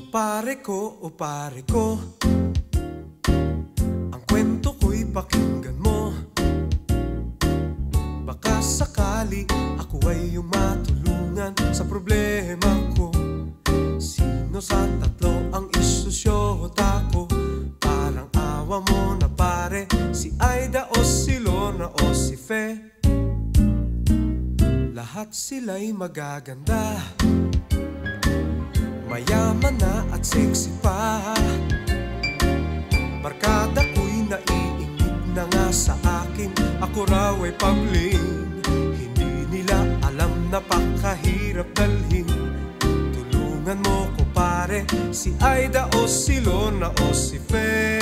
Pare ko, ang kwento ko'y pakinggan mo. Baka sakali ako ay iyong matulungan sa problema ko. Sino sa tatlo ang isusyota ko? Parang awa mo na pare, si Aida o si Lorna o si Fe. Lahat sila'y magaganda, mayaman na at sexy pa. Barkada ko'y naiingit na nga sa akin, ako raw ay pabling. Hindi nila alam na pakahirap dalhin. Tulungan mo ko pare, si Aida o si Lorna o si Fe.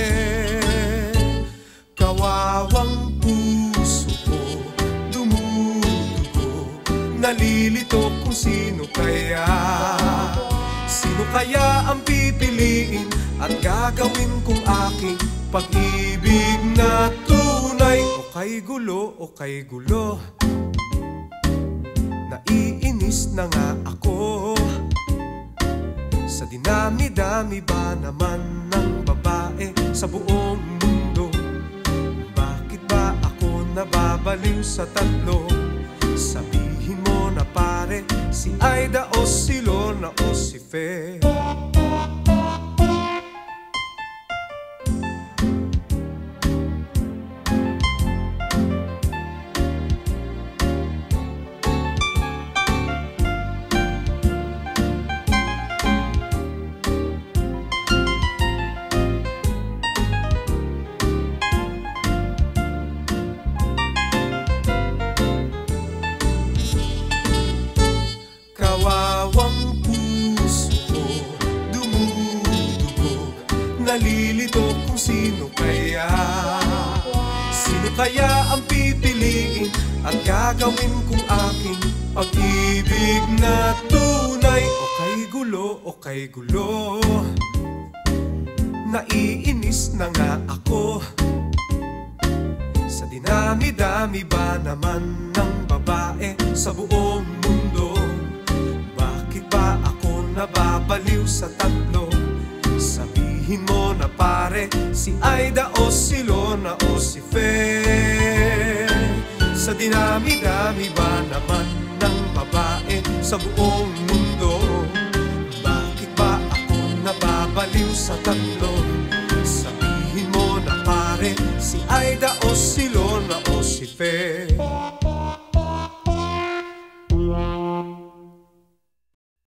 Kawawang puso ko, dumudugo, nalilito kung sino kaya. Sino kaya ang pipiliin at gagawin kong aking pag-ibig na tunay? O kay gulo, naiinis na nga ako. Sa dinami-dami ba naman ng babae sa buong mundo? Bakit ba ako nababaliw sa tatlo? Sabihin mo na pare, si Aida o si Lorna o si Fe. Kawawang puso ko, dumudugo, nalilito kung sino kaya. Sino kaya ang pipiliin at gagawin kong aking pag-ibig na tunay? O kay gulo, naiinis na nga ako. Sa dinami-dami ba naman ng babae sa buong mundo? Ba ako nababaliw sa tatlo? Sabihin mo na pare, si Aida o si Lorna o si Fe. Sa dinami-dami ba naman ng babae sa buong mundo? Bakit ba ako nababaliw sa tatlo? Sabihin mo na pare, si Aida o si Lorna o si Fe.